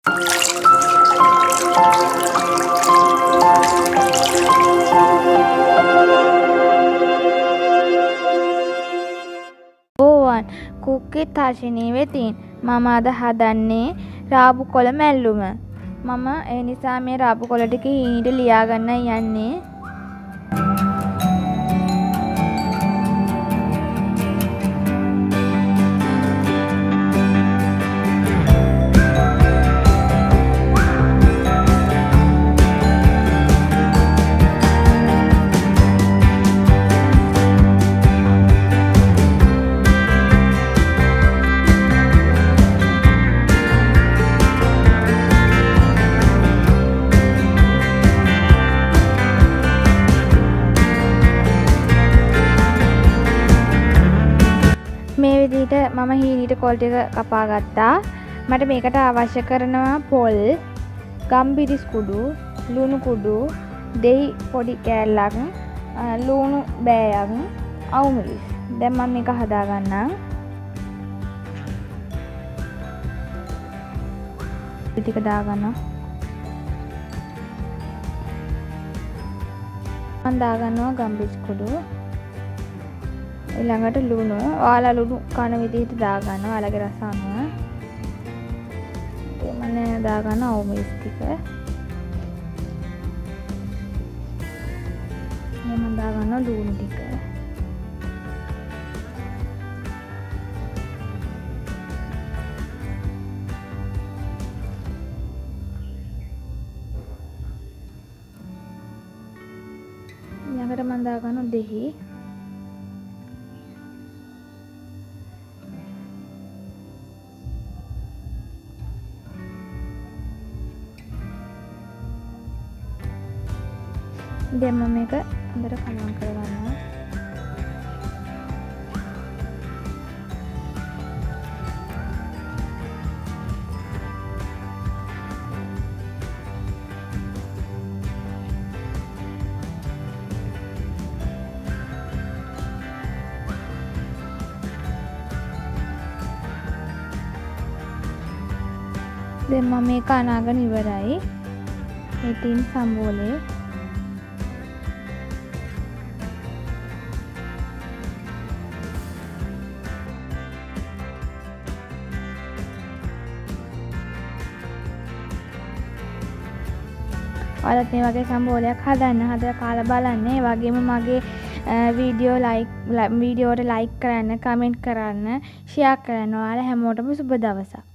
ඕවන් කුක්කි තර්ශනී වෙතින් මම අද හදන්නේ රාබු කොළ මැල්ලුම. මම ඒ නිසා මේ රාබු කොළ ටික හීනට ලියා ගන්න යන්නේ. මේ විදිහට මම හීනීට කොළ ටික කපා ගත්තා. මට මේකට අවශ්‍ය කරනවා පොල්, ගම්බිරිස් කුඩු, ලුණු කුඩු, දෙහි පොඩි කෑල්ලක්, ලුණු බෑයක්, අවුමිරිස්. දැන් මම මේක හදා ගන්නම්. ටික දා ගන්නවා. මම දා ගන්නවා ගම්බිරිස් කුඩු. ඊළඟට ලුණු. ඔයාලා ලුණු කන විදිහට දා ගන්නවා. ඔයාලගේ රස අනුව. මම දා ගන්න අවුමිරිස් ටික. මම දා ගන්න ලුණු ටික. ඊළඟට මම දා ගන්න දෙහි. දැන් මම මේක හොඳට කලවම් කරගන්නවා. දැන් මම මේක අනාගෙන ඉවරයි. ඉතින් සම්බෝලේ ඔයාලත් මේ වගේ සම්බෝලයක් හදන්න. හදලා කාලා බලන්න. ඒ වගේම මගේ වීඩියෝට ලයික් කරන්න, කමෙන්ට් කරන්න, ෂෙයා කරන්න. ඔයාලා හැමෝටම සුබ දවසක්.